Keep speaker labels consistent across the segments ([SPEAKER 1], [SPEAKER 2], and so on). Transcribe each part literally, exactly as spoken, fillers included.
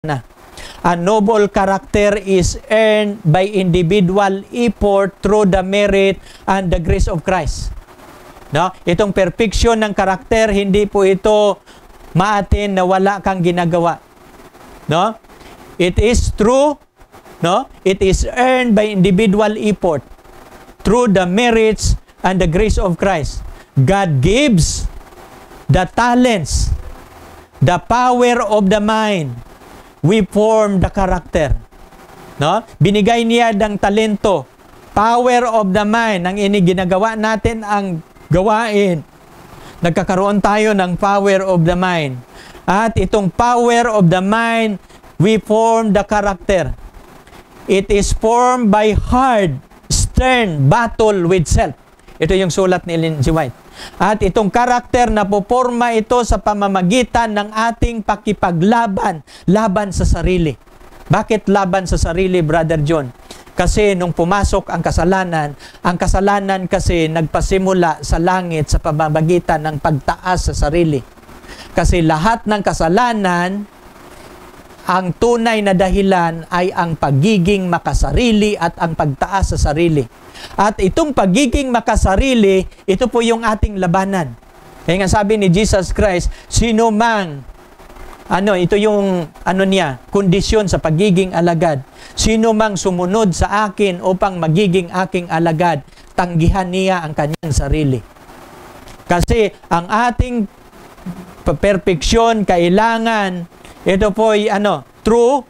[SPEAKER 1] na. A noble character is earned by individual effort through the merit and the grace of Christ. No? Itong perfection ng karakter, hindi po ito maatin na wala kang ginagawa. No? It is true, no? It is earned by individual effort through the merits and the grace of Christ. God gives the talents, the power of the mind. We form the character. No? Binigay niya ng talento, power of the mind. Ang ini ginagawa natin ang gawain. Nagkakaroon tayo ng power of the mind. At itong power of the mind, we form the character. It is formed by hard, stern battle with self. Ito yung sulat ni Ellen G. White. At itong karakter na poporma ito sa pamamagitan ng ating pakipaglaban, laban sa sarili. Bakit laban sa sarili, Brother John? Kasi nung pumasok ang kasalanan, ang kasalanan kasi nagpasimula sa langit sa pamamagitan ng pagtaas sa sarili. Kasi lahat ng kasalanan, ang tunay na dahilan ay ang pagiging makasarili at ang pagtaas sa sarili. At itong pagiging makasarili, ito po yung ating labanan. Kaya nga sabi ni Jesus Christ, sino mang, ano, ito yung, ano niya, kondisyon sa pagiging alagad. Sino mang sumunod sa akin upang magiging aking alagad, tanggihan niya ang kanyang sarili. Kasi ang ating perfeksyon, kailangan, ito po ay, ano, true,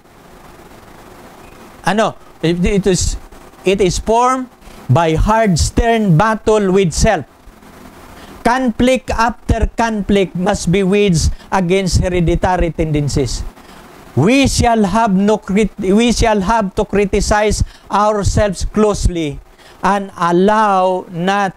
[SPEAKER 1] ano, it is, it is formed by hard, stern battle with self. Conflict after conflict must be waged against hereditary tendencies. We shall have no we shall have to criticize ourselves closely and allow not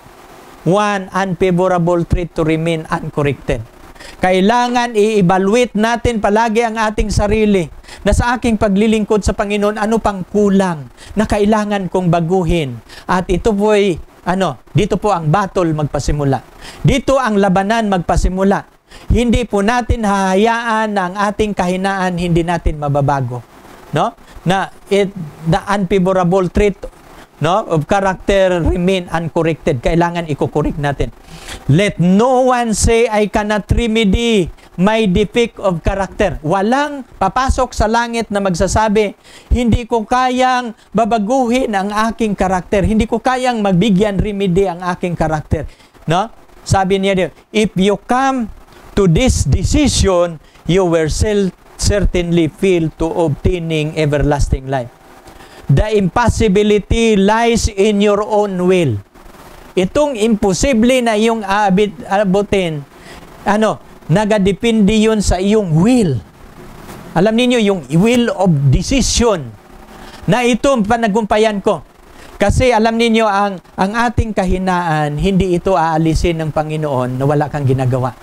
[SPEAKER 1] one unfavorable trait to remain uncorrected. Kailangan i-evaluate natin palagi ang ating sarili na sa aking paglilingkod sa Panginoon, ano pang kulang na kailangan kong baguhin. At ito po ay, ano, dito po ang battle magpasimula. Dito ang labanan magpasimula. Hindi po natin hahayaan na ang ating kahinaan hindi natin mababago. No? Na it, the unfavorable trait, no, of character remain uncorrected. Kailangan i-correct natin. Let no one say, I cannot remedy my defect of character. Walang papasok sa langit na magsasabi, hindi ko kayang babaguhin ang aking karakter. Hindi ko kayang magbigyan remedy ang aking karakter. No? Sabi niya, if you come to this decision, you will certainly fail to obtaining everlasting life. The impossibility lies in your own will. Itong imposible na iyong abutin, ano, nagadepende yun sa iyong will. Alam niyo yung will of decision na ito panagumpayan ko. Kasi alam niyo ang, ang ating kahinaan, hindi ito aalisin ng Panginoon na wala kang ginagawa.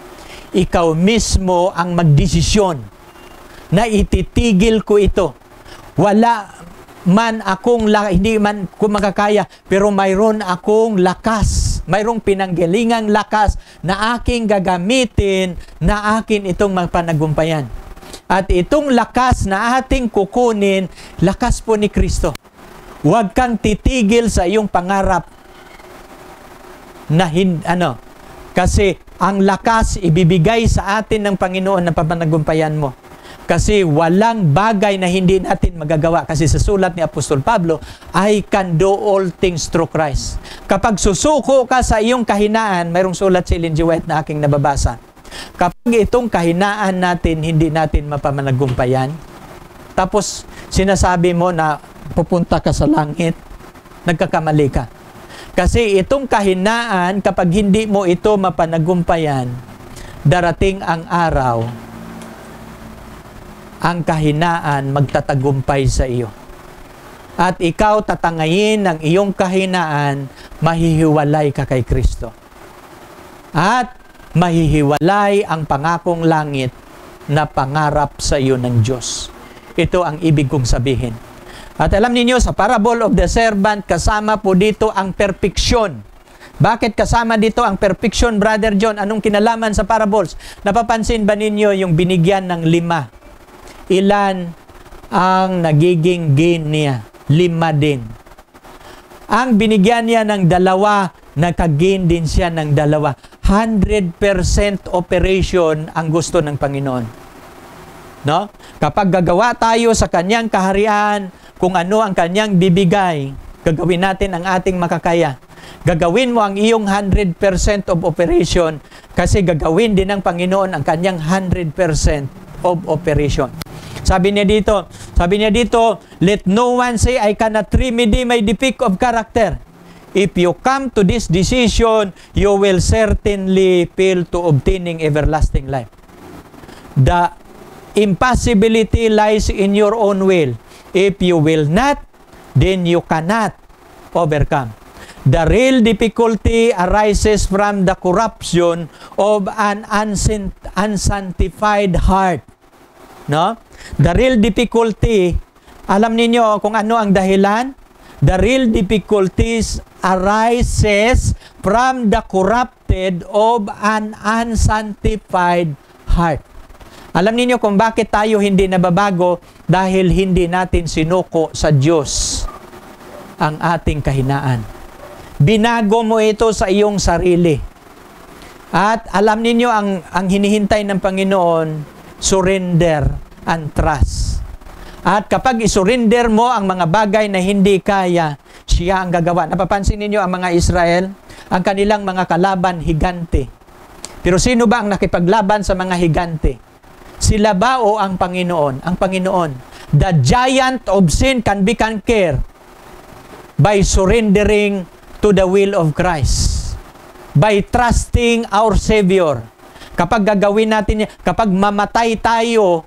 [SPEAKER 1] Ikaw mismo ang magdesisyon na ititigil ko ito. Wala man akong, hindi man ko makakaya, pero mayroon akong lakas, mayroong pinanggalingang lakas na aking gagamitin na akin itong magpanagumpayan. At itong lakas na ating kukunin, lakas po ni Kristo. Huwag kang titigil sa iyong pangarap na hin, ano, kasi ang lakas ibibigay sa atin ng Panginoon na papanagumpayan mo. Kasi walang bagay na hindi natin magagawa. Kasi sa sulat ni Apostol Pablo, I can do all things through Christ. Kapag susuko ka sa iyong kahinaan, mayroong sulat si Ellen G. White na aking nababasa. Kapag itong kahinaan natin, hindi natin mapamanagumpayan, tapos sinasabi mo na pupunta ka sa langit, nagkakamali ka. Kasi itong kahinaan, kapag hindi mo ito mapanagumpayan, darating ang araw, ang kahinaan magtatagumpay sa iyo. At ikaw tatangayin ng iyong kahinaan, mahihiwalay ka kay Kristo. At mahihiwalay ang pangakong langit na pangarap sa iyo ng Diyos. Ito ang ibig kong sabihin. At alam niyo sa parable of the servant, kasama po dito ang perfeksyon. Bakit kasama dito ang perfection, Brother John? Anong kinalaman sa parables? Napapansin ba ninyo yung binigyan ng lima? ilan ang nagiging gain niya? Lima din. Ang binigyan niya ng dalawa, nagka-gain din siya ng dalawa. one hundred percent operation ang gusto ng Panginoon. No? Kapag gagawa tayo sa kanyang kaharian, kung ano ang kanyang bibigay, gagawin natin ang ating makakaya. Gagawin mo ang iyong one hundred percent of operation kasi gagawin din ng Panginoon ang kanyang one hundred percent of operation. Sabi niya dito, sabi niya dito, let no one say I cannot remedy my defect of character. If you come to this decision, you will certainly fail to obtaining everlasting life. The impossibility lies in your own will. If you will not, then you cannot overcome. The real difficulty arises from the corruption of an unsanctified heart. No? The real difficulty, alam niyo kung ano ang dahilan? The real difficulties arises from the corrupted of an unsanctified heart. Alam niyo kung bakit tayo hindi nababago? Dahil hindi natin sinuko sa Diyos ang ating kahinaan. Binago mo ito sa iyong sarili. At alam niyo ang, ang hinihintay ng Panginoon, surrender and trust. At kapag isurrender mo ang mga bagay na hindi kaya, siya ang gagawa. Napapansin ninyo ang mga Israel, ang kanilang mga kalaban, higante. Pero sino ba ang nakipaglaban sa mga higante? Sila ba o ang Panginoon? Ang Panginoon. The giant of sin can be conquered by surrendering to the will of Christ. By trusting our Savior. Kapag gagawin natin yan, kapag mamatay tayo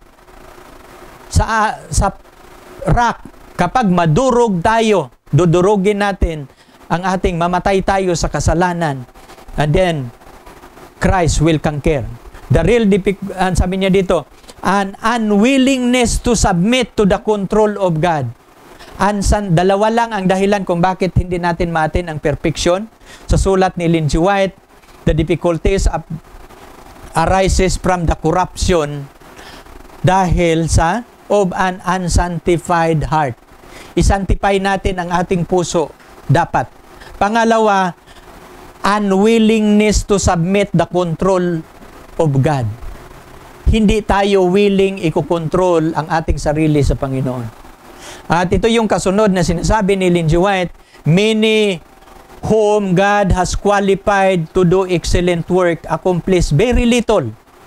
[SPEAKER 1] sa sa rock, kapag madurog tayo, dudurugin natin ang ating mamatay tayo sa kasalanan, and then Christ will conquer. The real difficulty, uh, sabi niya dito, an unwillingness to submit to the control of God. Ansan, dalawa lang ang dahilan kung bakit hindi natin maatin ang perfection. Sa sulat ni Ellen G. White, the difficulties of, arises from the corruption dahil sa of an unsanctified heart. I-sanctify natin ang ating puso dapat. Pangalawa, unwillingness to submit the control of God. Hindi tayo willing ikokontrol ang ating sarili sa Panginoon. At ito yung kasunod na sinasabi ni Ellen G. White, many whom God has qualified to do excellent work accomplish very little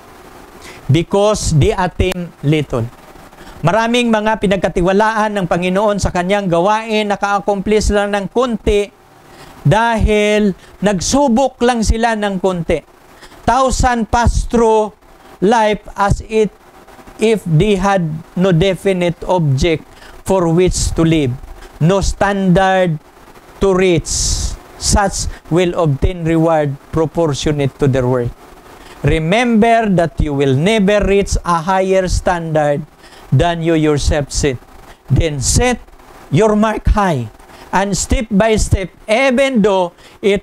[SPEAKER 1] because they attain little. Maraming mga pinagkatiwalaan ng Panginoon sa kanyang gawain, naka-accomplish lang ng konti dahil nagsubok lang sila ng konti. Thousand pass through life as it if they had no definite object for which to live, no standard to reach, such will obtain reward proportionate to their work. Remember that you will never reach a higher standard than you yourself set. Then set your mark high, and step by step, even though it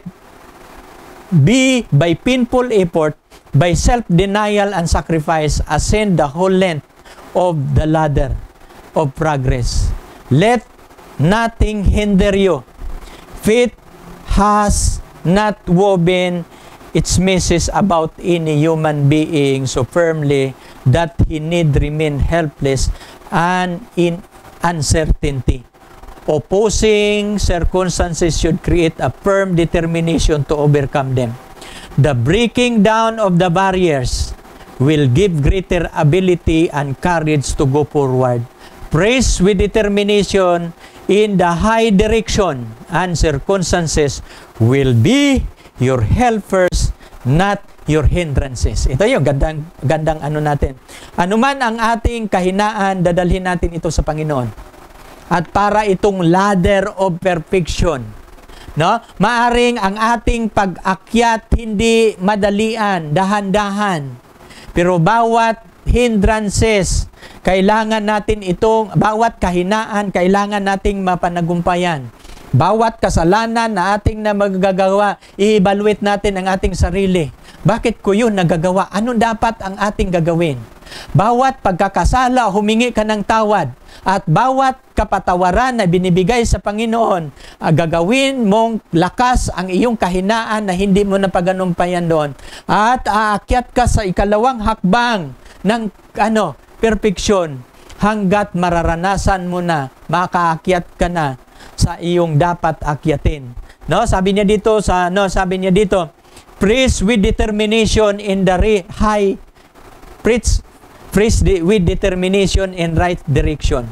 [SPEAKER 1] be by painful effort, by self-denial and sacrifice, ascend the whole length of the ladder of progress. Let nothing hinder you. Faith has not woven its message about any human being so firmly that he need remain helpless and in uncertainty. Opposing circumstances should create a firm determination to overcome them. The breaking down of the barriers will give greater ability and courage to go forward. Praise with determination in the high direction, and circumstances will be your helpers, not your hindrances. Ito yung gandang, gandang ano natin. Ano man ang ating kahinaan, dadalhin natin ito sa Panginoon. At para itong ladder of perfection, no? Maaring ang ating pag-akyat hindi madalian, dahan-dahan. Pero bawat hindrances, kailangan natin itong, bawat kahinaan, kailangan nating mapanagumpayan. Bawat kasalanan na ating na magagawa, i-evaluate natin ang ating sarili. Bakit ko yun nagagawa? Ano dapat ang ating gagawin? Bawat pagkakasala, humingi ka ng tawad. At bawat kapatawaran na binibigay sa Panginoon, uh, gagawin mong lakas ang iyong kahinaan na hindi mo napaganumpayan doon. At aakyat ka sa ikalawang hakbang ng ano, perfeksyon hanggat mararanasan mo na, makaakyat ka na sa iyong dapat akyatin. No, sabi niya dito sa no, sabi niya dito, preach with determination in the re- high preach preach de- with determination in right direction.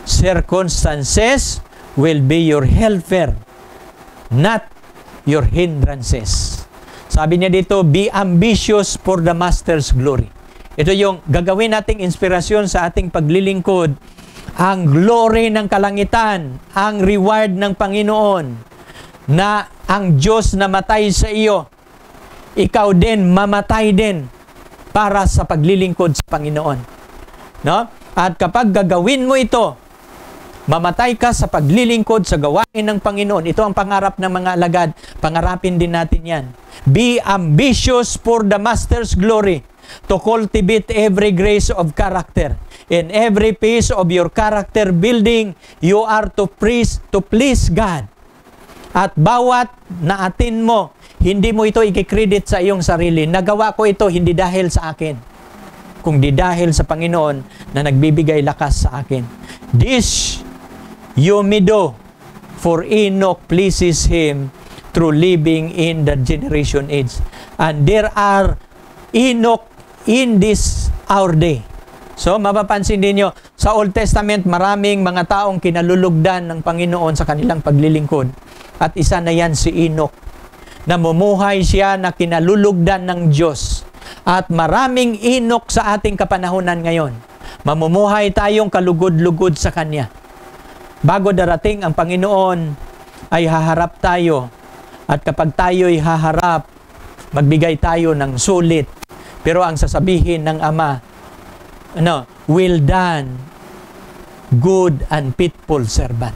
[SPEAKER 1] Circumstances will be your helper, not your hindrances. Sabi niya dito, be ambitious for the Master's glory. Ito yung gagawin nating inspirasyon sa ating paglilingkod. Ang glory ng kalangitan, ang reward ng Panginoon, na ang Diyos na matay sa iyo, ikaw din mamatay din para sa paglilingkod sa Panginoon. No? At kapag gagawin mo ito, mamatay ka sa paglilingkod sa gawain ng Panginoon. Ito ang pangarap ng mga alagad. Pangarapin din natin yan. Be ambitious for the Master's glory, to cultivate every grace of character. In every phase of your character building, you are to please, to please God. At bawat naatin mo, hindi mo ito ikikredit sa iyong sarili. Nagawa ko ito hindi dahil sa akin, kundi dahil sa Panginoon na nagbibigay lakas sa akin. This you may do, for Enoch pleases Him through living in the generation age. And there are Enoch in this our day. So, mapapansin din nyo, sa Old Testament, maraming mga taong kinalulugdan ng Panginoon sa kanilang paglilingkod. At isa na yan si Enoch. Namumuhay siya na kinalulugdan ng Diyos. At maraming Enoch sa ating kapanahunan ngayon. Mamumuhay tayong kalugod-lugod sa Kanya. Bago darating ang Panginoon, ay haharap tayo. At kapag tayo'y haharap, magbigay tayo ng sulit. Pero ang sasabihin ng Ama, ano, well done, good and faithful servant.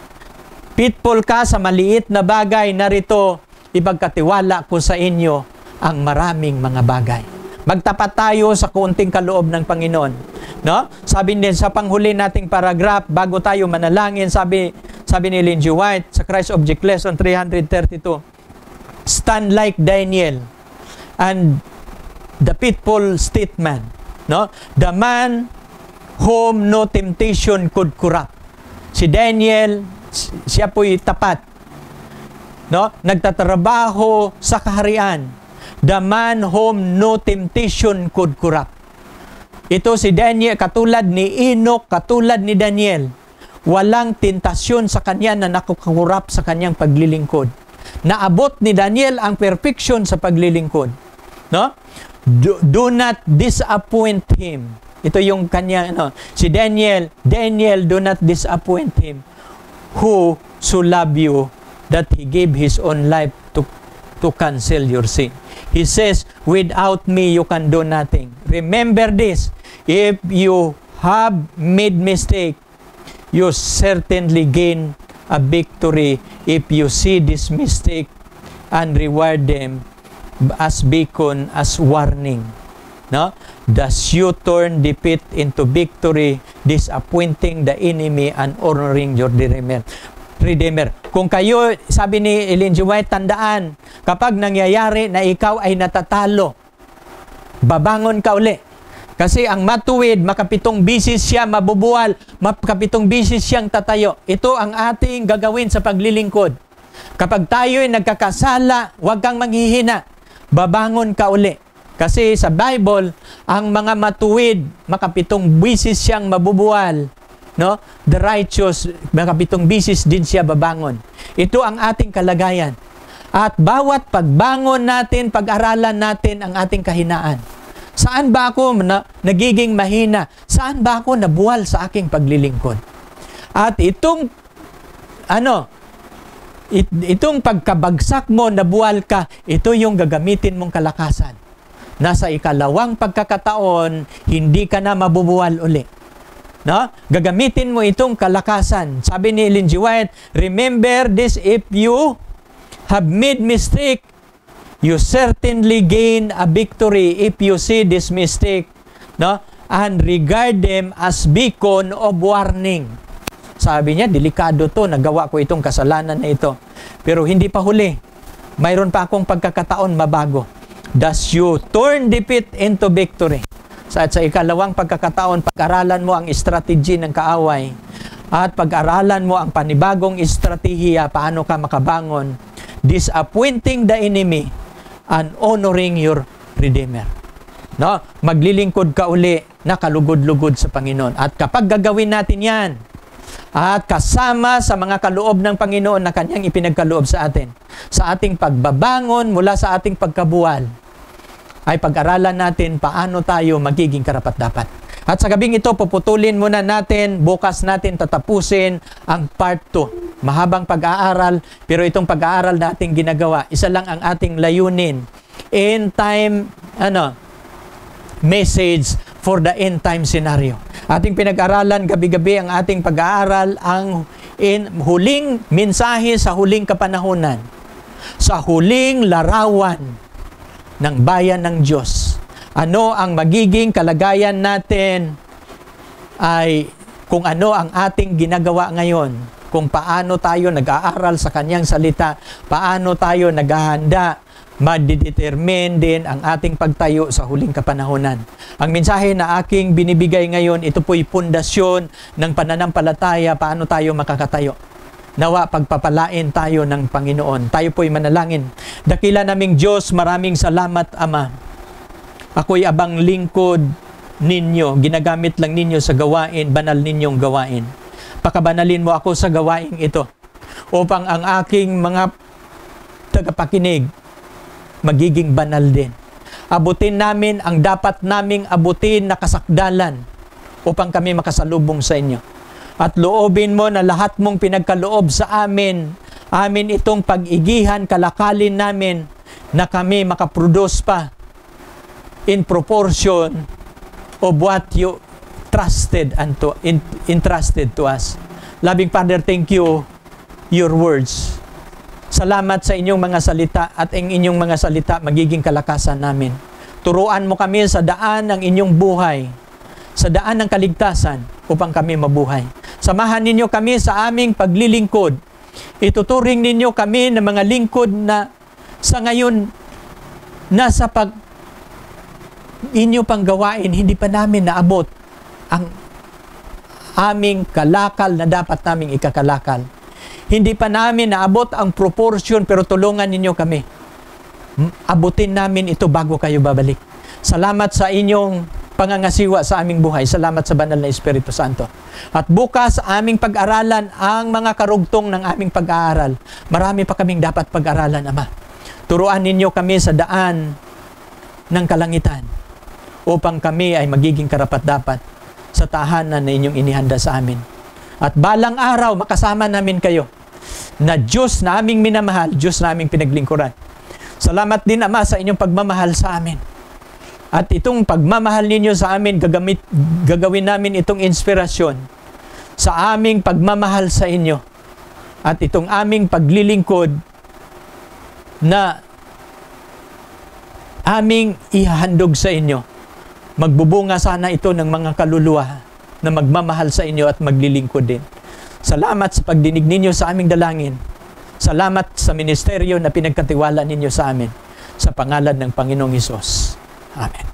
[SPEAKER 1] Faithful ka sa maliit na bagay, narito, ipagkatiwala ko sa inyo ang maraming mga bagay. Magtapat tayo sa kunting kaloob ng Panginoon. No? Sabi din sa panghuli nating paragraph, bago tayo manalangin, sabi, sabi ni Ellen G. White sa Christ Object Lesson three thirty-two, stand like Daniel and the faithful statement, no? The man whom no temptation could corrupt. Si Daniel, siya po'y tapat, no? Nagtatrabaho sa kaharian. The man whom no temptation could corrupt. Ito si Daniel, katulad ni Enoch, katulad ni Daniel, walang tentasyon sa kanya na nakukurap sa kanyang paglilingkod. Naabot ni Daniel ang perfection sa paglilingkod, no? Do, do not disappoint him. Ito yung kanya, ano, si Daniel, Daniel, do not disappoint him who so love you that he gave his own life to, to cancel your sin. He says, without me, you can do nothing. Remember this, if you have made mistake, you certainly gain a victory if you see this mistake and reward them as beacon, as warning. No? Thus you turn defeat into victory, disappointing the enemy and honoring your Redeemer. Redeemer. Kung kayo, sabi ni Ellen G. White, tandaan, kapag nangyayari na ikaw ay natatalo, babangon ka uli. Kasi ang matuwid, makapitong bisis siya mabubuwal, makapitong bisis siyang tatayo. Ito ang ating gagawin sa paglilingkod. Kapag tayo'y nagkakasala, huwag kang manghihina. Babangon ka uli. Kasi sa Bible, ang mga matuwid, makapitong bisis siyang mabubuwal. No? The righteous, makapitong bisis din siya babangon. Ito ang ating kalagayan. At bawat pagbangon natin, pag-aralan natin ang ating kahinaan. Saan ba ako na, nagiging mahina? Saan ba ako nabuwal sa aking paglilingkod? At itong, ano, It, itong pagkabagsak mo, nabuwal ka, ito yung gagamitin mong kalakasan. Nasa ikalawang pagkakataon, hindi ka na mabubuwal uli. No? Gagamitin mo itong kalakasan. Sabi ni Ellen G. White, remember this, if you have made mistake, You certainly gain a victory if you see this mistake, no? And regard them as beacon of warning. Sabi niya, delikado to, nagawa ko itong kasalanan na ito. Pero hindi pa huli. Mayroon pa akong pagkakataon mabago. Thus you turn defeat into victory. Sa, sa ikalawang pagkakataon, pag-aralan mo ang strategy ng kaaway at pag-aralan mo ang panibagong estratehiya paano ka makabangon, disappointing the enemy and honoring your Redeemer. No? Maglilingkod ka uli na kalugod-lugod sa Panginoon. At kapag gagawin natin yan, at kasama sa mga kaloob ng Panginoon na Kanyang ipinagkaloob sa atin, sa ating pagbabangon mula sa ating pagkabuwal, ay pag-aralan natin paano tayo magiging karapat-dapat. At sa gabing ito, puputulin muna natin, bukas natin tatapusin ang part two. Mahabang pag-aaral, pero itong pag-aaral natin ginagawa, isa lang ang ating layunin. End time, ano, message for the end time scenario. Ating pinag-aralan gabi-gabi ang ating pag-aaral, ang in, huling mensahe sa huling kapanahunan, sa huling larawan ng bayan ng Diyos. Ano ang magiging kalagayan natin ay kung ano ang ating ginagawa ngayon, kung paano tayo nag-aaral sa Kanyang salita, paano tayo naghahanda, madidetermine din ang ating pagtayo sa huling kapanahonan. Ang mensahe na aking binibigay ngayon, ito po'y pundasyon ng pananampalataya, paano tayo makakatayo. Nawa pagpapalain tayo ng Panginoon. Tayo po'y manalangin. Dakila naming Diyos, maraming salamat, Ama. Ako'y abang lingkod ninyo, ginagamit lang ninyo sa gawain, banal ninyong gawain. Pakabanalin mo ako sa gawain ito upang ang aking mga tagapakinig magiging banal din. Abutin namin ang dapat naming abutin na kasakdalan upang kami makasalubong sa inyo. At loobin mo na lahat mong pinagkaloob sa amin, amin itong pag-igihan, kalakalin namin na kami makaproduce pa in proportion of what you trusted unto, in, entrusted to us. Loving Father, thank you, your words. Salamat sa inyong mga salita at ang inyong mga salita magiging kalakasan namin. Turuan mo kami sa daan ng inyong buhay, sa daan ng kaligtasan upang kami mabuhay. Samahan ninyo kami sa aming paglilingkod. Ituturing ninyo kami ng mga lingkod na sa ngayon nasa pag inyo pang gawain, hindi pa namin naabot ang aming kalakal na dapat naming ikakalakal. Hindi pa namin naabot ang proportion, pero tulungan ninyo kami. Abutin namin ito bago kayo babalik. Salamat sa inyong pangangasiwa sa aming buhay. Salamat sa banal na Espiritu Santo. At bukas aming pag-aralan ang mga karugtong ng aming pag-aaral. Marami pa kaming dapat pag-aralan, Ama. Turuan ninyo kami sa daan ng kalangitan upang kami ay magiging karapat-dapat sa tahanan na inyong inihanda sa amin. At balang araw, makasama namin kayo na Diyos na aming minamahal, Diyos na aming pinaglingkuran. Salamat din, Ama, sa inyong pagmamahal sa amin. At itong pagmamahal ninyo sa amin, gagamit, gagawin namin itong inspirasyon sa aming pagmamahal sa inyo. At itong aming paglilingkod na aming ihahandog sa inyo. Magbubunga sana ito ng mga kaluluwa na magmamahal sa inyo at maglilingkod din. Salamat sa pagdinig ninyo sa aming dalangin. Salamat sa ministeryo na pinagkatiwala ninyo sa amin. Sa pangalan ng Panginoong Hesus. Amen.